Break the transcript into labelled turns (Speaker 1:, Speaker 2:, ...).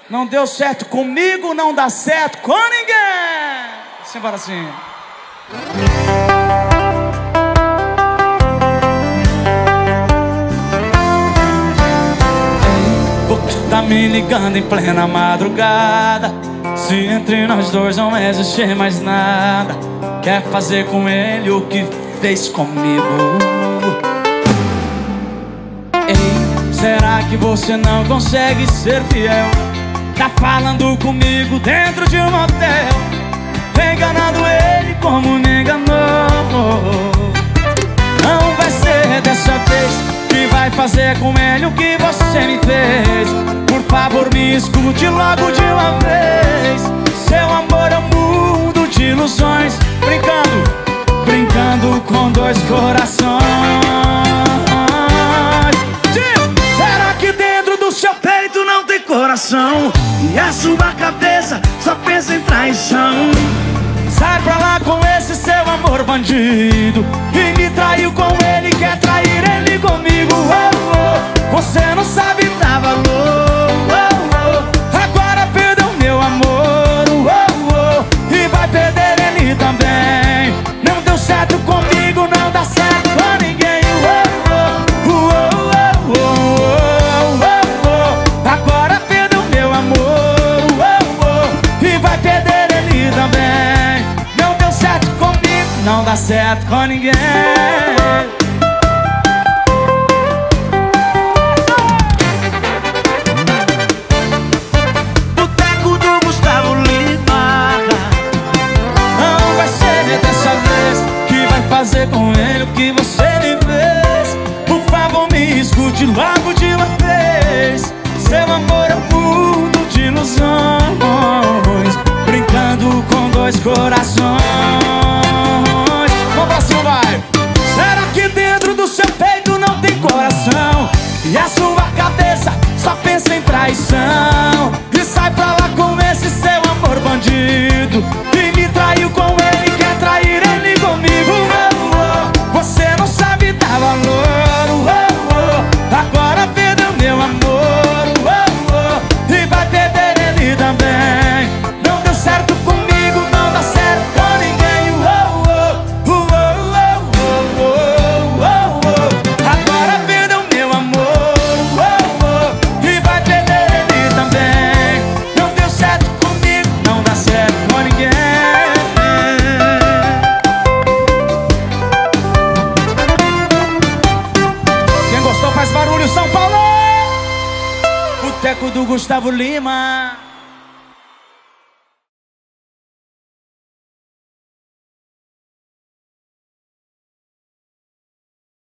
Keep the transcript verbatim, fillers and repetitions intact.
Speaker 1: Não deu certo comigo, não dá certo com ninguém. Simbora assim. Tá me ligando em plena madrugada. Se entre nós dois não existe mais nada, quer fazer com ele o que fez comigo. Ei, será que você não consegue ser fiel? Tá falando comigo dentro de um motel, enganando ele como me enganou. Não vai ser dessa vez que vai fazer com ele o que você me fez. Por favor, me escute logo de uma vez. Seu amor é um mundo de ilusões, brincando, brincando com dois corações. Será que dentro do seu peito não tem coração? E a sua cabeça só pensa em traição? Sai pra lá com esse seu amor bandido, e me traiu com ele, quer trair ele comigo. Oh, oh, você não sabe dar valor. Oh, oh, agora perdeu meu amor. Oh, oh, e vai perder ele também. Não deu certo comigo, não dá certo com ninguém. Oh, oh, oh, oh, oh, oh, oh, agora perdeu meu amor. Oh, oh, e vai perder ele também. Não dá certo com ninguém. Boteco do Gustavo Lima. Não vai ser dessa vez que vai fazer com ele o que você me fez. Por favor, me escute logo de uma vez. Seu amor é um mundo de ilusões, brincando com dois corações. Será que dentro do seu peito não tem coração? E a sua cabeça só pensa em traição? E sai pra lá com esse seu amor bandido, e me traiu com ele, quer trair ele comigo. Oh, oh, você não sabe dar valor. Oh, oh, agora perdeu meu amor. Oh, oh, e vai perder ele também. Não deu certo comigo, não dá certo com ninguém. Faz barulho, São Paulo! Boteco do Gustavo Lima.